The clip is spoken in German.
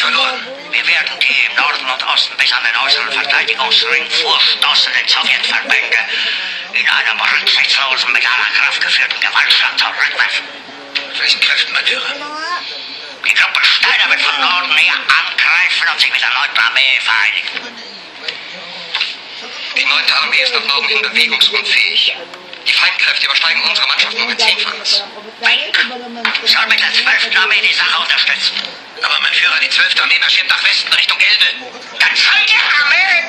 verloren. Wir werden die im Norden und Osten bis an den äußeren Verteidigungsring vorstoßenden Sowjetverbände in einem rücksichtslosen, mit aller Kraft geführten Gewaltschlag zurückwerfen. Mit welchen Kräften, mein Führer? Die Gruppe Steiner wird von Norden her angreifen und sich mit der 9. Armee vereinigen. Die 9. Armee ist nach Norden hin bewegungsunfähig. Die Feindkräfte übersteigen unsere Mannschaft nur ein Zehnfaches. Soll mit der 12. Armee die Sache unterstützen. Aber mein Führer, die 12. Armee marschiert nach Westen Richtung Elbe. Dann soll die Armee